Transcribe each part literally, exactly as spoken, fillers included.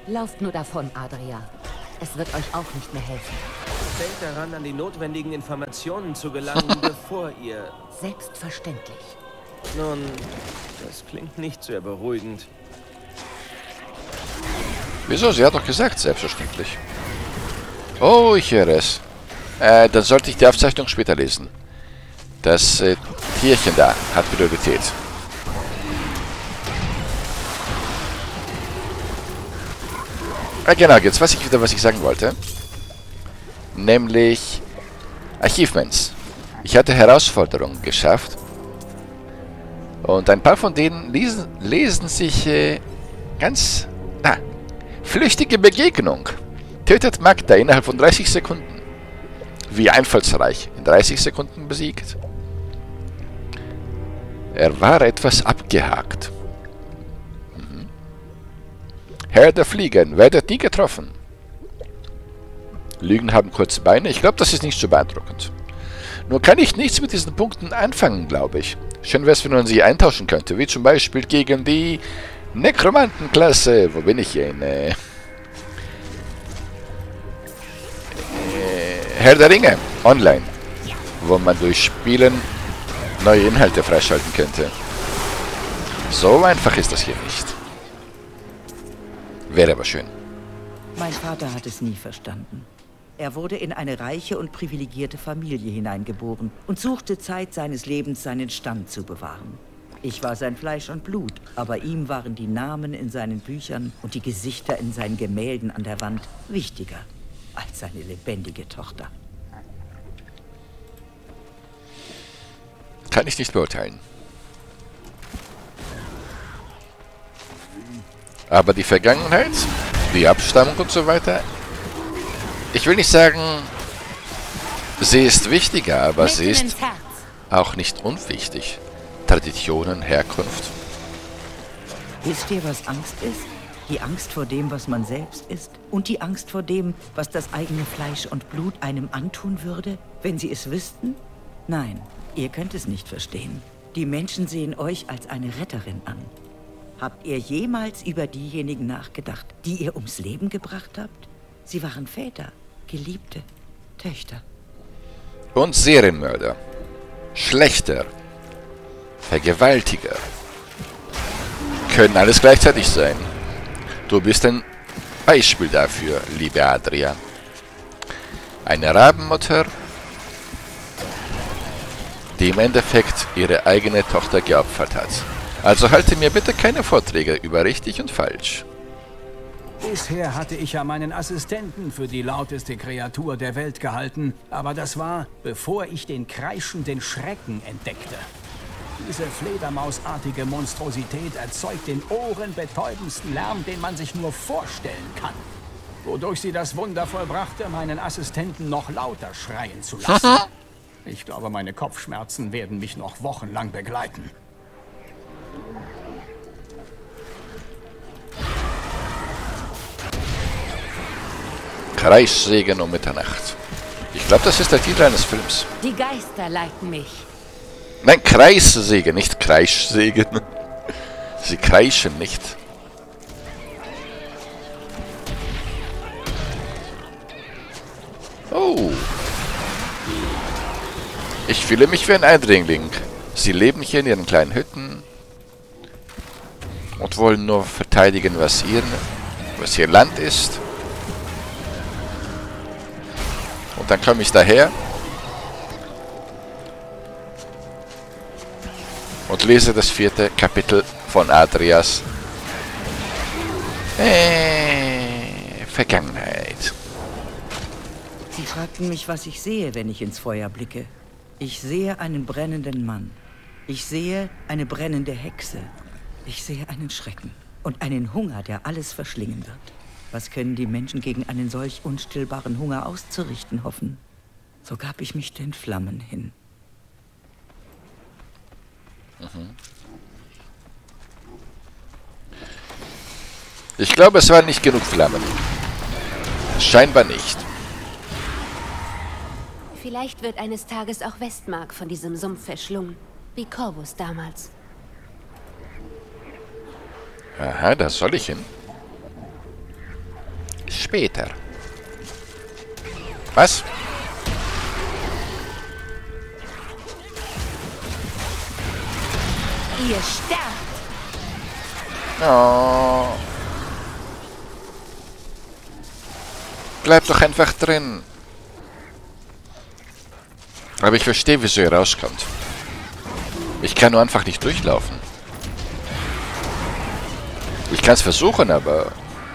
Lauft nur davon, Adria. Es wird euch auch nicht mehr helfen. Denkt daran, an die notwendigen Informationen zu gelangen, bevor ihr... Selbstverständlich. Nun, das klingt nicht sehr beruhigend. Wieso? Sie hat doch gesagt, selbstverständlich. Oh, ich höre es. Äh, dann sollte ich die Aufzeichnung später lesen. Das äh, Tierchen da hat Priorität. Ah, genau, jetzt weiß ich wieder, was ich sagen wollte. Nämlich Achievements. Ich hatte Herausforderungen geschafft. Und ein paar von denen lesen, lesen sich äh, ganz... Ah, flüchtige Begegnung. Tötet Magda innerhalb von dreißig Sekunden. Wie einfallsreich. In dreißig Sekunden besiegt. Er war etwas abgehakt. Mhm. Herr der Fliegen, werdet nie getroffen. Lügen haben kurze Beine. Ich glaube, das ist nicht so beeindruckend. Nur kann ich nichts mit diesen Punkten anfangen, glaube ich. Schön wäre es, wenn man sie eintauschen könnte. Wie zum Beispiel gegen die Nekromantenklasse. Wo bin ich hier? In, äh, äh, Herr der Ringe. Online. Wo man durch Spielen neue Inhalte freischalten könnte. So einfach ist das hier nicht. Wäre aber schön. Mein Vater hat es nie verstanden. Er wurde in eine reiche und privilegierte Familie hineingeboren und suchte Zeit seines Lebens, seinen Stand zu bewahren. Ich war sein Fleisch und Blut, aber ihm waren die Namen in seinen Büchern und die Gesichter in seinen Gemälden an der Wand wichtiger als seine lebendige Tochter. Kann ich nicht beurteilen. Aber die Vergangenheit, die Abstammung und so weiter, ich will nicht sagen, sie ist wichtiger, aber sie ist auch nicht unwichtig. Traditionen, Herkunft. Wisst ihr, was Angst ist? Die Angst vor dem, was man selbst ist und die Angst vor dem, was das eigene Fleisch und Blut einem antun würde, wenn sie es wüssten? Nein, ihr könnt es nicht verstehen. Die Menschen sehen euch als eine Retterin an. Habt ihr jemals über diejenigen nachgedacht, die ihr ums Leben gebracht habt? Sie waren Väter, Geliebte, Töchter. Und Serienmörder. Schlechter. Vergewaltiger. Können alles gleichzeitig sein. Du bist ein Beispiel dafür, liebe Adria. Eine Rabenmutter, die im Endeffekt ihre eigene Tochter geopfert hat. Also halte mir bitte keine Vorträge über richtig und falsch. Bisher hatte ich ja meinen Assistenten für die lauteste Kreatur der Welt gehalten, aber das war, bevor ich den kreischenden Schrecken entdeckte. Diese fledermausartige Monstrosität erzeugt den ohrenbetäubendsten Lärm, den man sich nur vorstellen kann. Wodurch sie das Wunder vollbrachte, meinen Assistenten noch lauter schreien zu lassen. Ich glaube, meine Kopfschmerzen werden mich noch wochenlang begleiten. Kreissegen um Mitternacht. Ich glaube, das ist der Titel eines Films. Die Geister leiten mich. Nein, Kreissäge, nicht Kreischsägen. Sie kreischen nicht. Oh. Ich fühle mich wie ein Eindringling. Sie leben hier in ihren kleinen Hütten und wollen nur verteidigen, was ihr, was ihr Land ist. Und dann komme ich daher und lese das vierte Kapitel von Adrias äh, Vergangenheit. Sie fragten mich, was ich sehe, wenn ich ins Feuer blicke. Ich sehe einen brennenden Mann. Ich sehe eine brennende Hexe. Ich sehe einen Schrecken und einen Hunger, der alles verschlingen wird. Was können die Menschen gegen einen solch unstillbaren Hunger auszurichten hoffen? So gab ich mich den Flammen hin. Mhm. Ich glaube, es waren nicht genug Flammen. Scheinbar nicht. Vielleicht wird eines Tages auch Westmark von diesem Sumpf verschlungen, wie Corvus damals. Aha, da soll ich hin. später. Was? Ihr sterbt! Oh. Bleib doch einfach drin. Aber ich verstehe, wieso ihr rauskommt. Ich kann nur einfach nicht durchlaufen. Ich kann es versuchen, aber...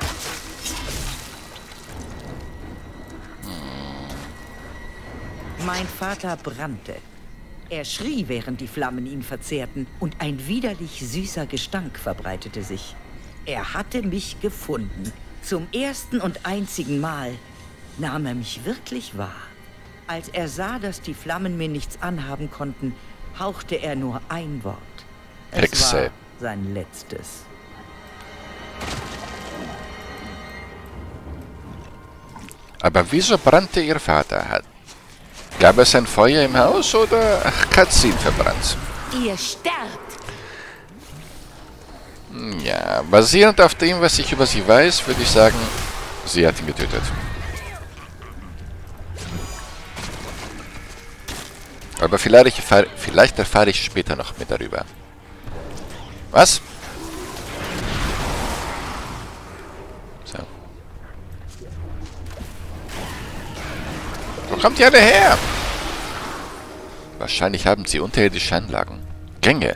Mein Vater brannte. Er schrie, während die Flammen ihn verzehrten, und ein widerlich süßer Gestank verbreitete sich. Er hatte mich gefunden. Zum ersten und einzigen Mal nahm er mich wirklich wahr. Als er sah, dass die Flammen mir nichts anhaben konnten, hauchte er nur ein Wort. Es Hexe. war sein letztes. Aber wieso brannte ihr Vater? Hat Gab es ein Feuer im Haus oder hat sie ihn verbrannt? Ihr sterbt! Ja, basierend auf dem, was ich über sie weiß, würde ich sagen, sie hat ihn getötet. Aber vielleicht erfahre, vielleicht erfahre ich später noch mehr darüber. Was? So. Wo kommt ihr alle her? Wahrscheinlich haben sie unterirdische Anlagen. Gänge.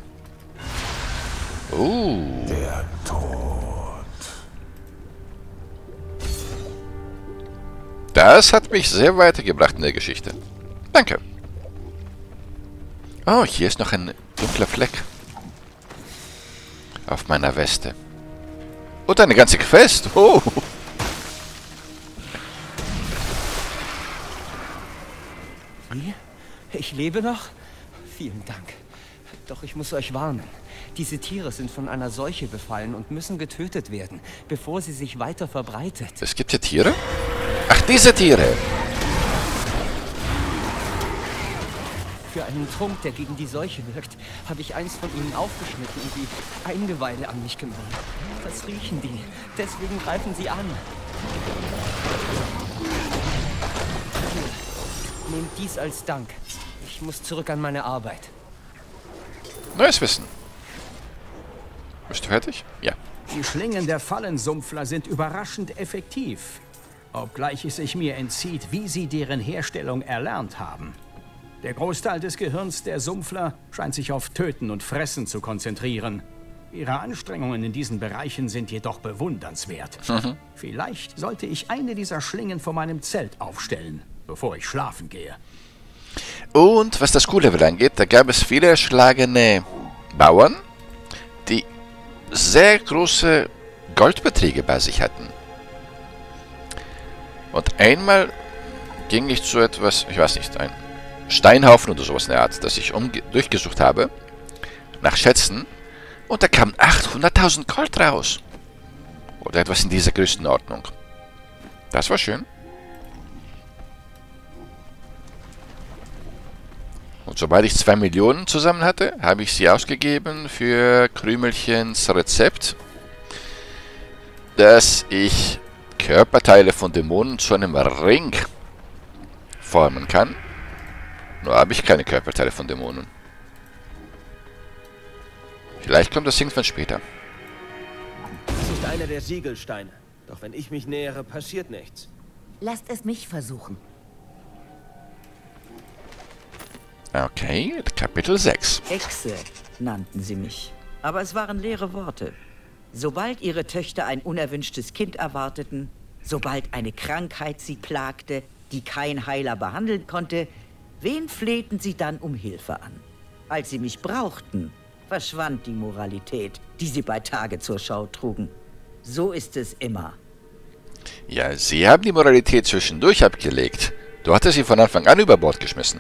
Oh. Der Tod. Das hat mich sehr weitergebracht in der Geschichte. Danke. Oh, hier ist noch ein dunkler Fleck. Auf meiner Weste. Und eine ganze Quest. Oh. Wie? Ich lebe noch? Vielen Dank. Doch ich muss euch warnen. Diese Tiere sind von einer Seuche befallen und müssen getötet werden, bevor sie sich weiter verbreitet. Es gibt hier Tiere? Ach, diese Tiere. Für einen Trunk, der gegen die Seuche wirkt, habe ich eins von ihnen aufgeschnitten und die Eingeweide an mich genommen. Das riechen die. Deswegen greifen sie an. Hier, nehmt dies als Dank. Ich muss zurück an meine Arbeit. Neues Wissen. Bist du fertig? Ja. Die Schlingen der Fallensumpfler sind überraschend effektiv. Obgleich es sich mir entzieht, wie sie deren Herstellung erlernt haben. Der Großteil des Gehirns der Sumpfler scheint sich auf Töten und Fressen zu konzentrieren. Ihre Anstrengungen in diesen Bereichen sind jedoch bewundernswert. Mhm. Vielleicht sollte ich eine dieser Schlingen vor meinem Zelt aufstellen, bevor ich schlafen gehe. Und was das Coole angeht, da gab es viele erschlagene Bauern, die sehr große Goldbeträge bei sich hatten. Und einmal ging ich zu etwas, ich weiß nicht, ein Steinhaufen oder sowas in der Art, das ich durchgesucht habe, nach Schätzen, und da kamen achthunderttausend Gold raus. Oder etwas in dieser Größenordnung. Das war schön. Und sobald ich zwei Millionen zusammen hatte, habe ich sie ausgegeben für Krümelchens Rezept, dass ich Körperteile von Dämonen zu einem Ring formen kann. Nur habe ich keine Körperteile von Dämonen. Vielleicht kommt das irgendwann später. Das ist einer der Siegelsteine. Doch wenn ich mich nähere, passiert nichts. Lasst es mich versuchen. Okay, Kapitel sechs. Hexe nannten sie mich. Aber es waren leere Worte. Sobald ihre Töchter ein unerwünschtes Kind erwarteten, sobald eine Krankheit sie plagte, die kein Heiler behandeln konnte, wen flehten sie dann um Hilfe an? Als sie mich brauchten, verschwand die Moralität, die sie bei Tage zur Schau trugen. So ist es immer. Ja, sie haben die Moralität zwischendurch abgelegt. Du hattest sie von Anfang an über Bord geschmissen.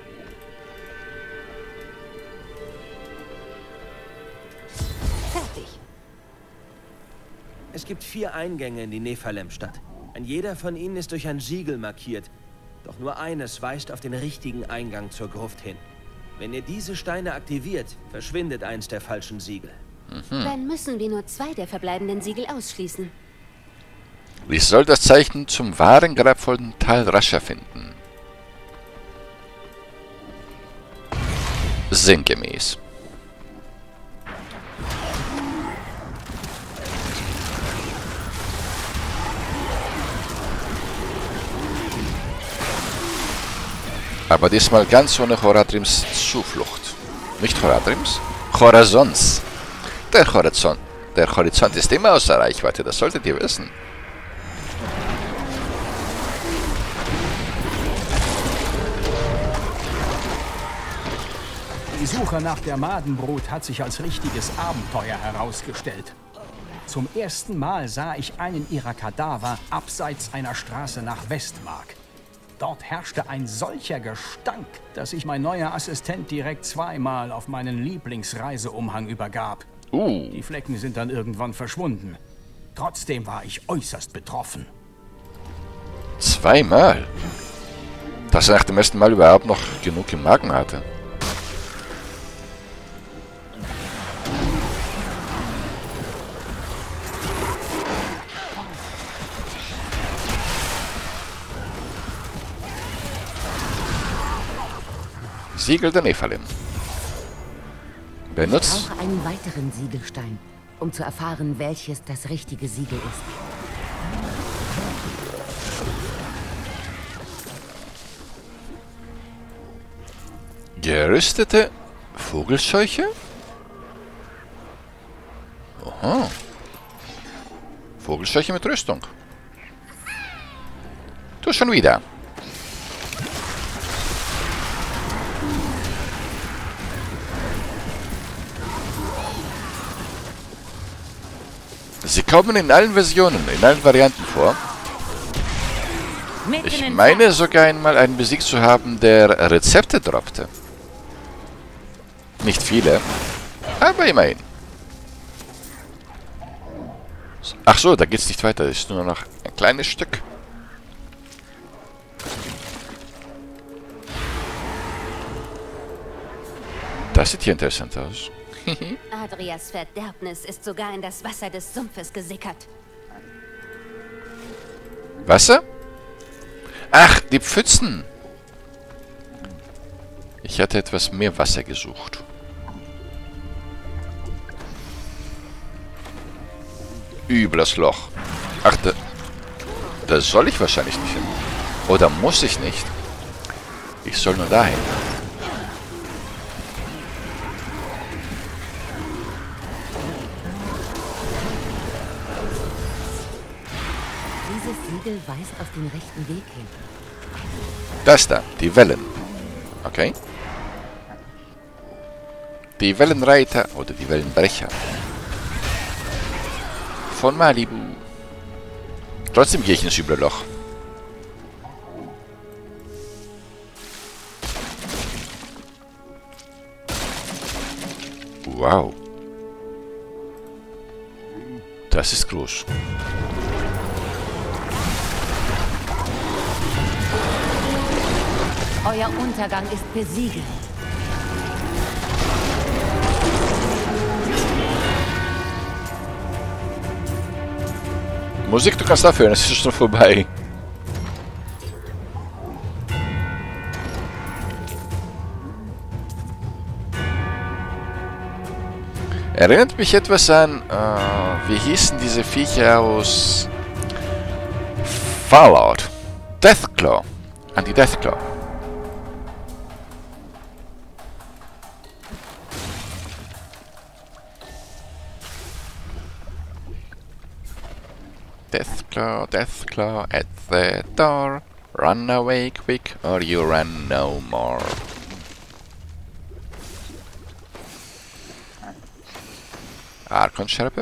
Es gibt vier Eingänge in die Nephalem-Stadt. Ein jeder von ihnen ist durch ein Siegel markiert. Doch nur eines weist auf den richtigen Eingang zur Gruft hin. Wenn ihr diese Steine aktiviert, verschwindet eins der falschen Siegel. Mhm. Dann müssen wir nur zwei der verbleibenden Siegel ausschließen. Ich soll das Zeichen zum wahren grabvollen Tal Rascha finden. Sinngemäß. Aber diesmal ganz ohne Horadrims Zuflucht. Nicht Horadrims? Chorazons. Der Horizont, der Horizont ist immer außer Reichweite, das solltet ihr wissen. Die Suche nach der Madenbrut hat sich als richtiges Abenteuer herausgestellt. Zum ersten Mal sah ich einen ihrer Kadaver abseits einer Straße nach Westmark. Dort herrschte ein solcher Gestank, dass sich mein neuer Assistent direkt zweimal auf meinen Lieblingsreiseumhang übergab. Uh. Die Flecken sind dann irgendwann verschwunden. Trotzdem war ich äußerst betroffen. Zweimal? Dass er nach dem ersten Mal überhaupt noch genug im Magen hatte. Siegel der Nephalim. Benutzt. Ich brauche einen weiteren Siegelstein, um zu erfahren, welches das richtige Siegel ist. Gerüstete Vogelscheuche? Aha. Vogelscheuche mit Rüstung. Du schon wieder. Sie kommen in allen Versionen, in allen Varianten vor. Ich meine sogar einmal einen besiegt zu haben, der Rezepte droppte. Nicht viele, aber immerhin. Ach so, da geht's nicht weiter, das ist nur noch ein kleines Stück. Das sieht hier interessant aus. Adrias Verderbnis ist sogar in das Wasser des Sumpfes gesickert. Wasser? Ach, die Pfützen. Ich hatte etwas mehr Wasser gesucht. Übles Loch. Ach, da, da soll ich wahrscheinlich nicht hin. Oder muss ich nicht? Ich soll nur dahin. Dieses Siegel weist auf den rechten Weg hin. Das da, die Wellen. Okay. Die Wellenreiter oder die Wellenbrecher. Von Malibu. Trotzdem gehe ich ins üble Loch. Wow. Das ist groß. Euer Untergang ist besiegelt. Musik, du kannst aufhören, es ist schon vorbei. Erinnert mich etwas an, äh, wie hießen diese Viecher aus Fallout? Deathclaw. An die Deathclaw. Deathclaw, Deathclaw at the door. Run away quick or you run no more. Archonscherpe.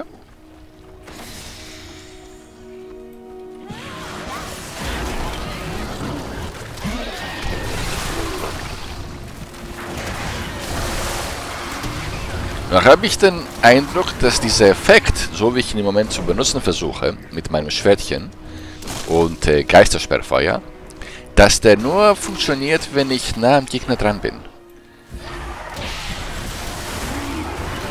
Da habe ich den Eindruck, dass dieser Effekt, so wie ich ihn im Moment zu benutzen versuche, mit meinem Schwertchen und äh, Geistersperrfeuer, dass der nur funktioniert, wenn ich nah am Gegner dran bin.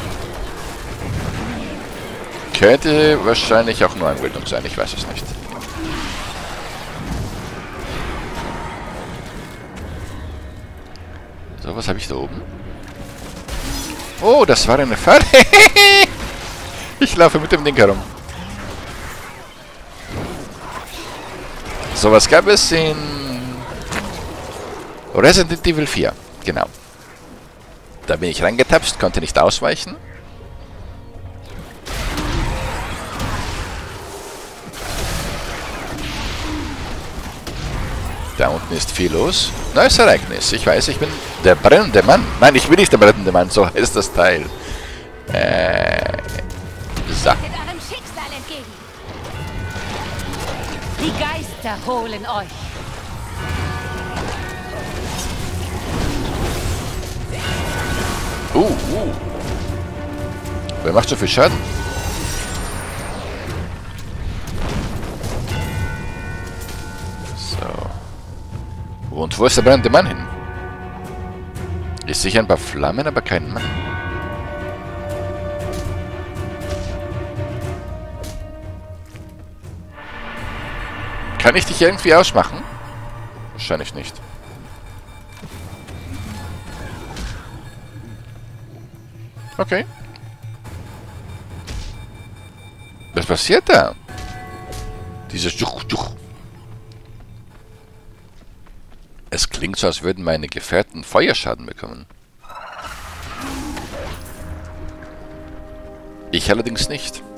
Könnte wahrscheinlich auch nur Einbildung sein, ich weiß es nicht. So, was habe ich da oben? Oh, das war eine Falle. Ich laufe mit dem Ding herum. So, was gab es in Resident Evil vier? Genau. Da bin ich reingetapst, konnte nicht ausweichen. Da unten ist viel los. Neues Ereignis. Ich weiß, ich bin der brennende Mann. Nein, ich bin nicht der brennende Mann. So heißt das Teil. Äh. So. Tretet eurem Schicksal entgegen. Die Geister holen euch. Uh, uh. Wer macht so viel Schaden? So. Und wo ist der brennende Mann hin? Ich sehe ein paar Flammen, aber keinen Mann. Kann ich dich irgendwie ausmachen? Wahrscheinlich nicht. Okay. Was passiert da? Dieses Juch, Juch. Es klingt so, als würden meine Gefährten Feuerschaden bekommen. Ich allerdings nicht.